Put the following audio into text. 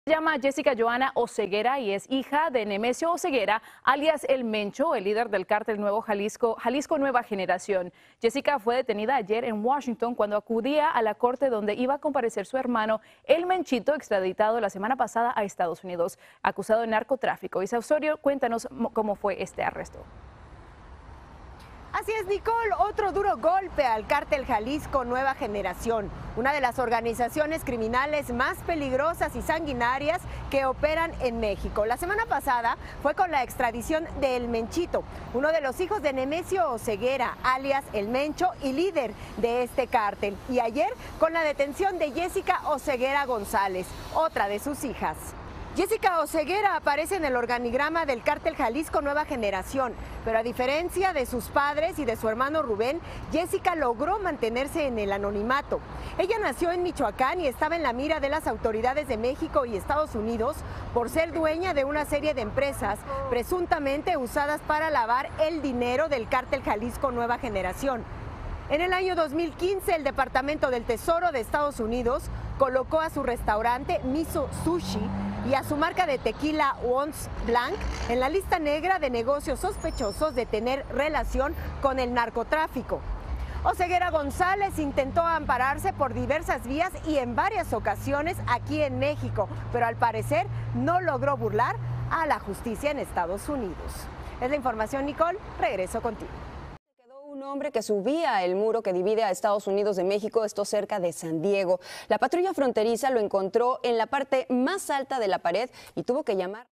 Se llama Jessica Joana Oseguera y es hija de Nemesio Oseguera, alias El Mencho, el líder del cártel Nuevo Jalisco Nueva Generación. Jessica fue detenida ayer en Washington cuando acudía a la corte donde iba a comparecer su hermano El Menchito, extraditado la semana pasada a Estados Unidos, acusado de narcotráfico. Isa Osorio, cuéntanos cómo fue este arresto. Así es, Nicole, otro duro golpe al cártel Jalisco Nueva Generación, una de las organizaciones criminales más peligrosas y sanguinarias que operan en México. La semana pasada fue con la extradición de El Menchito, uno de los hijos de Nemesio Oseguera, alias El Mencho y líder de este cártel. Y ayer con la detención de Jessica Oseguera González, otra de sus hijas. Jessica Oseguera aparece en el organigrama del cártel Jalisco Nueva Generación, pero a diferencia de sus padres y de su hermano Rubén, Jessica logró mantenerse en el anonimato. Ella nació en Michoacán y estaba en la mira de las autoridades de México y Estados Unidos por ser dueña de una serie de empresas presuntamente usadas para lavar el dinero del cártel Jalisco Nueva Generación. En el año 2015, el Departamento del Tesoro de Estados Unidos colocó a su restaurante Miso Sushi y a su marca de tequila Once Blanc en la lista negra de negocios sospechosos de tener relación con el narcotráfico. Oseguera González intentó ampararse por diversas vías y en varias ocasiones aquí en México, pero al parecer no logró burlar a la justicia en Estados Unidos. Es la información, Nicole. Regreso contigo. Un hombre que subía el muro que divide a Estados Unidos de México, esto cerca de San Diego. La patrulla fronteriza lo encontró en la parte más alta de la pared y tuvo que llamar